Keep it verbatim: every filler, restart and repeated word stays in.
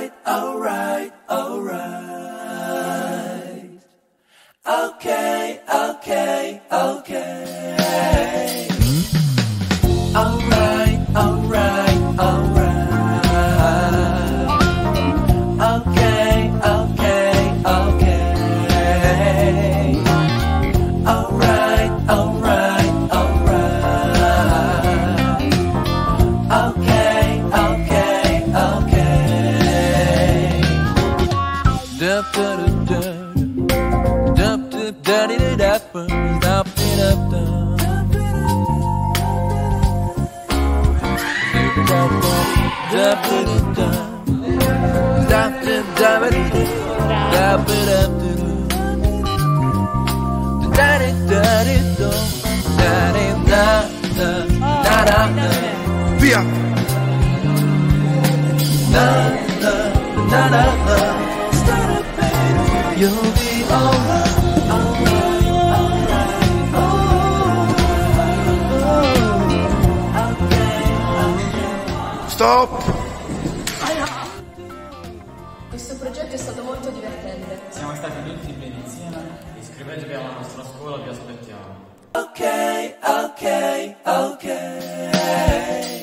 alright, alright, alright. Okay, okay, okay. Alright, alright, alright. Okay, okay, okay. Alright, alright, alright. Okay, okay, okay. Dup da da da. Dup da da da da da. Dup da da. Via! You'll be alright, alright, alright, oh, oh, okay, okay. Stop! Questo progetto è stato molto divertente. Siamo stati tutti bene insieme, iscrivetevi alla nostra scuola, vi aspettiamo. Okay, okay, okay.